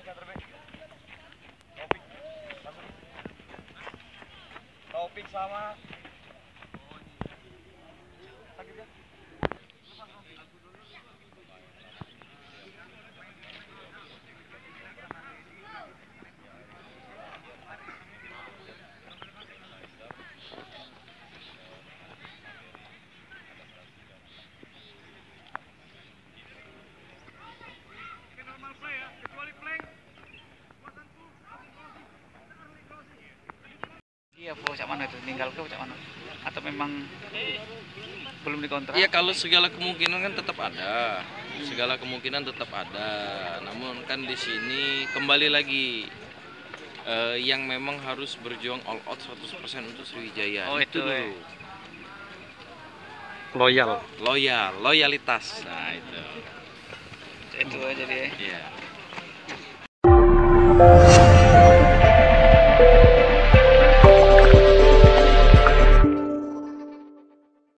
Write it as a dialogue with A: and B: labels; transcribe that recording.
A: Topik sama iya, Bu, cak mana itu? Tinggal ke cak mana? Atau memang belum dikontrak?
B: Iya, kalau segala kemungkinan kan tetap ada. Segala kemungkinan tetap ada. Namun kan di sini kembali lagi yang memang harus berjuang all out 100% untuk Sriwijaya.
A: Oh, itu
B: dulu. Loyalitas. Nah, itu.
A: Itu aja dia.
B: Iya.